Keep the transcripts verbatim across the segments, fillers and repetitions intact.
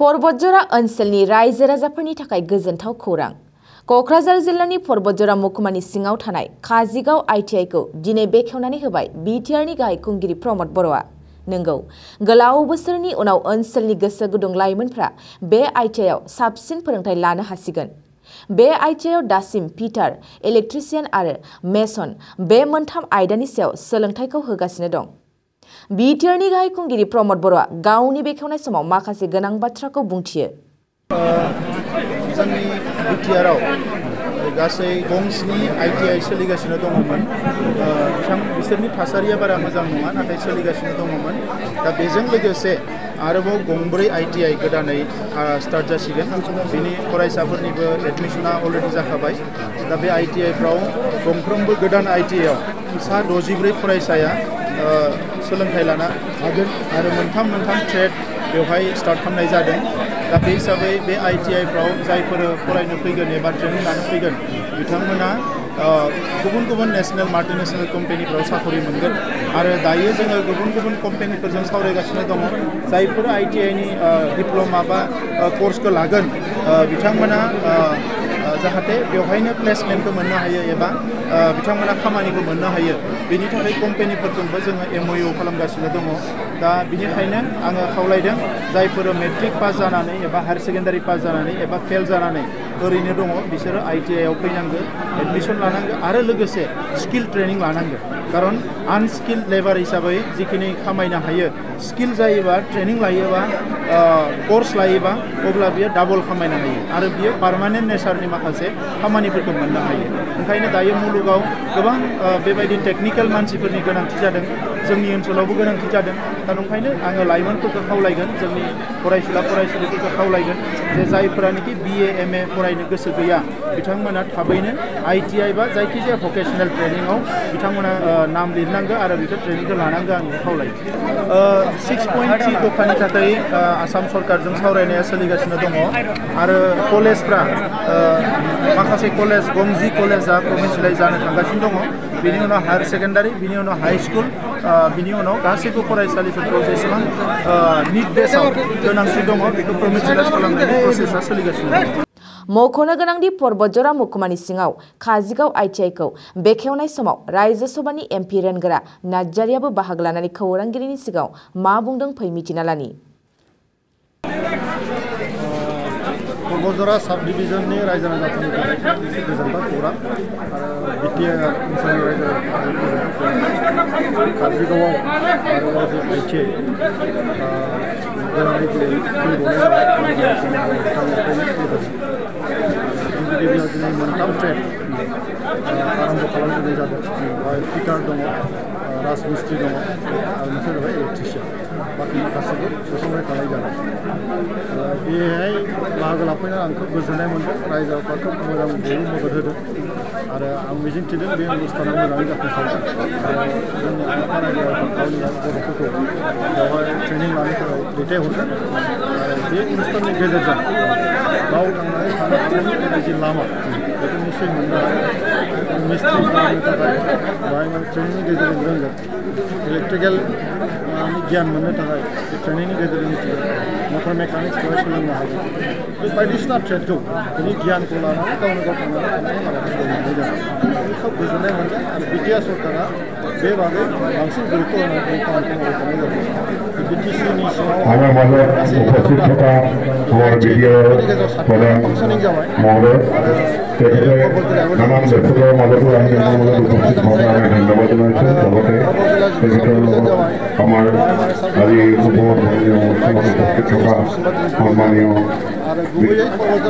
बर'आ ओनसोलनि रायजो राजाफोरनि थाखाय गोजोनथाव खौरां। क'क्राझार जिल्लानि बर'आ महकुमानि सिङाव थानाय काजिगाव आईटीआई खौ दिनै बेखेवनानै होबाय बिटिआरनि गाहाय खुंगिरि प्रमद बर'आ। नंगौ, गोलाव बोसोरनि उनाव ओनसोलनि गोसो गुदुं लाइमोनफ्रा बे आईटीआईआव साबसिन फोरोंथाय लानो हासिगोन। बे आईटीआईआव दासिम फिटार, इलेक्ट्रिशियान आरो मेसन बे मोनथाम आयदानि सायाव सोलोंथायखौ होगासिनो दं। बिटिआरनि गाहाय खुंगिरि प्रमद बर'आ गावनि बेखेवनाय समाव माखासे गोनां बाथ्राखौ बुंथियो। जोंनि बिटिआरआव गासै गंस्नि आईटीआई सोलिगासिनो दङमोन। बिथां बिसोरनि थासारिया बारा मोजां नङा, नाथाय सोलिगासिनो दङमोन। दा बेजों लोगोसे आरोबाव गंब्रै आईटीआई गोदानै स्टार्ट जासिगोन। बिनि फरायसाफोरनिबो एडमिशना अलरेडि जाखाबाय। दा बे आईटीआईफ्राव गंफ्रोमबो गोदान आईटीआईआव सा द'जिब्रै फरायसाया सोलोंथाइ लानो हागोन आरो मोनथाम मोनथाम ट्रेड बेवहाय स्टार्ट खालामनाय जादों। दा बे हिसाबै बे आईटीआईफ्राव जायफोर फरायनो फैगोन एबा ट्रेनिं लानो फैगोन बिथांमोना गुबुन गुबुन नेशनेल माल्टिनेशनेल कम्पानिफ्राव साखरि मोनगोन। आरो दायो जोङो गुबुन गुबुन कम्पानिफोरजों सावरायगासिनो दङ। जायफोर आईटीआईनि डिप्ल'मा बा कर्सखौ लागोन बिथांमोना जाहाथे बेवहायनो प्लेसमेन्टखौ मोननो हायो एबा बिथांमोना खामानिखौ मोननो हायो। बेनि थाखाय कम्पानिफोरजोंबो जोङो एमअइउ खालामगासिनो दङ। दा बिनिखायनो आङो खावलायदों जायफोर मेट्रिक पास जानानै एबा हायार सेकेन्डारि पास जानानै एबा फेल जानानै ओरैनो दङ बिसोरो आईटीआईआव फैनांगो, एडमिसन लानांगो आरो लोगोसे स्किल ट्रेनिं लानांगो। खारन आनस्किल लेबार हिसाबै जिखिनि खामायनो हायो, स्किल जायोबा ट्रेनिं लायोबा कर्स लायोबा अब्ला बियो डाबल खामायनो हायो आरो बियो पार्मानेन्ट नेचारनि माखासे खामानिफोरखौ मोननो हायो। ओंखायनो दायो मुलुगाव गोबां बेबायदि टेकनिकेल मानसिफोरनि गोनांथि जादों, जोंनि ओनसोलावबो गोनांथि जादों। दा ओंखायनो आङो लाइमोनफोरखौ खावलायगोन, जोंनि फरायसुला फरायसुलिफोरखौ खावलायगोन जे जायफोरानोखि बिए एम ए फरायनो गोसो गैया बिथांमोना थाबैनो आईटीआई बा जायखिजाया भकेसनेल ट्रेनिंआव बिथांमोना नाम लिरनांगौ आरो बेखौ ट्रेनिंखौ लानांगौ आं खावलायो। सिक्स पइन्ट थ्रि दफानि थाखाय आसाम सरकारजों सावरायनाया सोलिगासिनो दङ आरो कलेजफ्रा माखासे कलेज गंजि कलेजा प्रभिन्सियेलाइज जानो थांगासिनो दङ। बिनि उनाव हायार सेकेन्डारि, बिनि उनाव हाई स्कुल, बिनि उनाव गासैबो फरायसालिफोरखौ जेसेबां निट बेसआव गोनांथि दङ बेखौ प्रभिन्सियेलाइज खालामनायनि प्रसेसा सोलिगासिनो दङ। मख'नो गोनांदि बर'आ महकुमानि सिङाव काजिगाव आईटीआई खौ बेखेवनाय समाव रायजो सभानि एमपि रेनगोरा नार्जारियाबो बाहागो लानानै खौरांगिरिनि सिगाङाव मा बुंदों फै मिथिना लानि। बर'आ साब डिभिजननि रायजो राजाफोरनि थाखाय गोजोनथाव खौरां आरो बिटिआर ओनसोलनि रायजो राजाफोरनि काजिगावआव आरो आईटीआई गोदानै गिबियाव दिनै मोनथाम ट्रेड आरम्भ खालामजेननाय जादों। बेवहाय फिटार दङ, राजमिस्ट्रि दङ आरो मोनसे जाबाय इलेक्ट्रिशियान। बाखि गासैबो थिसननाय थानाय जादों। बेहाय बाहागो लाफैनानै आंखौ गोजोननाय मोनदों। रायजो राजाफोरखौ मोजां बयबो मदद होदों आरो आं मिजिंथिदों बे अनुष्ठाना मोजाङै जाफुंसारगोन। जोंनि आफा रायजो राजा गावनि गथ'फोरखौ बेवहाय ट्रेनिं लानो थाखाय दैथायहरगोन आरो बे अनुष्ठाननि गेजेरजों गाव थांनानै थानो हानायनि जि लामा बेखौ निश्चय मोननो हागोन। मिस्ट्रि खालामनो थाखाय बेवहाय ट्रेनिंनि गेजेरजों रोंगोन। इलेक्ट्रिकेल गियान मोननो थाखाय बे ट्रेनिंनि गेजेरजों मिथिगोन। मटर मेकानिक्सखौ सोलोंनो हागोन। बे बायदिसिना ट्रेडखौ बिनि गियानखौ लानानै गावनो गाव थांनानै थानायनि लामाखौ मोननाय जादों। खोब गोजोननाय मोनदों आरो बिटिआर सरकारा बे बागै बांसिन गुरुत्व होनानै खामानिखौ मावबाय थानाय जादों। बिटिसिनि सिङाव गासै फांसनिं जाबाय आरो क'क्राझार जिल्लायाव आरो गुबैयै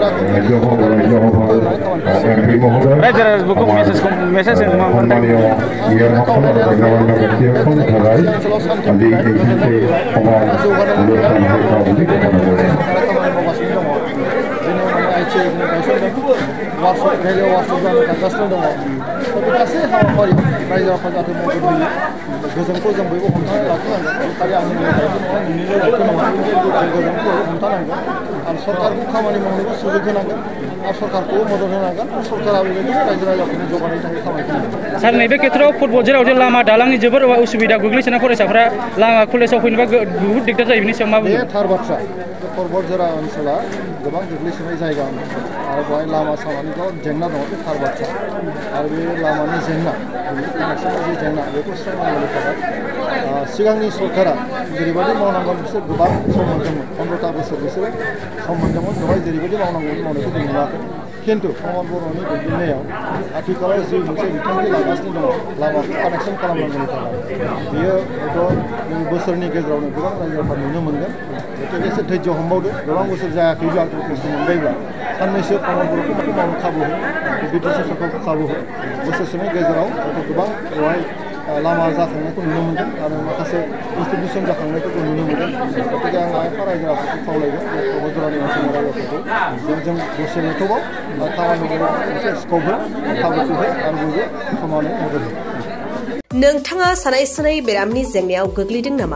वार्कशप रेलवे वार्कशप जानो थांगासिनो दङ। बे गासै हाबाफारि रायजो राजाफ्रा जाहाथे मदद होयो, गोजोनखौ जों बयबो हमथानानै लाखिनांगोन। खालि आंनि दायित्व नङा, नोंनिल' दायित्व नङा। जों गोजोनखौ हमथानांगोन आरो सरकारखौ खामानि मावनोबो सुजुग होनांगोन आरो सरकारखौबो मदद होनांगोन। सरकारा बेबायदिनो रायजो राजाफोरनि जौगानायनि थाखाय खामानि मावनांगोन। सार, नैबे खेत्रआव बर'आव जे लामा दालांनि जोबोर उसुबिदा गोग्लैसोनाय फरायसाफ्रा लामा कलेजाव फैनोबा बहुद दिगदार जायो। बेनि सायाव मा बुंनो? बे थार बाथ्रा। बतझ'र ओनसोला गोबां गोग्लैसोनाय जायगा आरो बेवहाय लामा सामानि गोबां जेंना दङ बे थार बाथ्रा आरो बे लामानि जेंना कानेक्सननि जे जेंना बेखौ सुस्रांनांगौनि थाखाय सिगांनि सरकारा जेरैबायदि मावनांगौ बिसोर गोबां सम मोन्दोंमोन पन्द्र'ता बोसोर बिसोरो सम मोन्दोंमोन बेवहाय जेरैबायदि मावनांगौ मावनायखौ जों नुवाखै खिन्थु प्रमद बर'नि दैदेननायाव आथिखालाव जि मोनसे बिथांखि लागासिनो दङ लामाखौ कानेक्सन खालामनांगौनि थाखाय बियो हयथ' बोसोरनि गेजेरावनो गोबां रायजोफोर नुनो मोनगोन गतिके एसे धैर्य हमबावदो गोबां बोसोर जायाखैब्ला खस्थ' मोनबायब्ला साननैसो प्रमद बर'खौ माखौ मावनो खाबु हो बिटिसि सरकारखौ खाबु हो बोसोरसेनि गेजेराव हयथ' गोबां बेवहाय लामा जाखांनायखौ नुनो मोनगोन आरो माखासे इन्स्टिटिउसन जाखांनायफोरखौ नुनो मोनगोन गतिके आं आइफा रायजो राजाफोरखौ खावलायगोन बे बतझ'रनि ओनसोलनि रायजोफोरखौ जों दसे नेथ'बाव खामानि मोनसे स्कप हो खाबुखौ हो आरो बयबो समानै मदद हो। नोंथाङा सानाय सुनाय बेरामनि जेंनायाव गोग्लैदों नामा?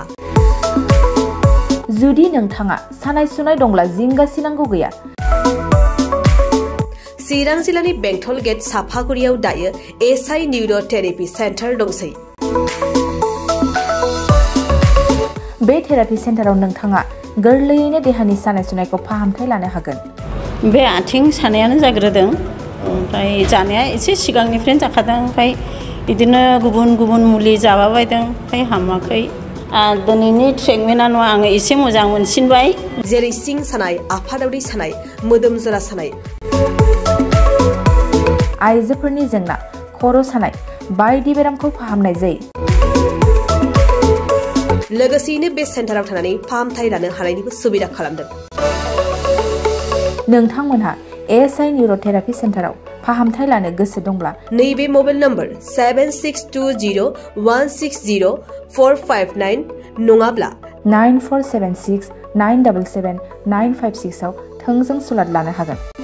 जुदि नोंथाङा सानाय सुनाय दंब्ला जिंगासिनांगौ गैया। चिरां जिल्लानि बेंटल गेट साफागुरियाव दायो एसआइ निउर' थेरापि सेन्टार दंसै। बे थेरापि सेन्टाराव नोंथाङा गोरलैयैनो देहानि सानाय सुनायखौ फाहामथाय लानो हागोन। बे आथिं सानायानो जाग्रोदों ओमफ्राय जानाया एसे सिगांनिफ्रायनो जाखादों ओमफ्राय बिदिनो गुबुन गुबुन मुलि जाबाबायदों ओमफ्राय हामाखै दिनैनि ट्रिटमेन्टआ नङा आङो एसे मोजां मोनसिनबाय। जेरै सिं सानाय आफादावदै सानाय मोदोम जरा सानाय आइजोफोरनि जेंना खर' सानाय बायदि बेरामखौ फाहामनाय जायो। लोगोसेयैनो बे सेन्टाराव थानानै फाहामथाय लानो हानायनिबो सुबिदा खालामदों। नोंथांमोनहा एसआइ निउर' थेरापि सेन्टाराव फाहामथाय लानो गोसो दंब्ला नैबे mobile number seven six two zero' one six zero' four five nine नङाब्ला nine four seven six nine double seven nine five six आव थोंजों सुलाद लानो हागोन।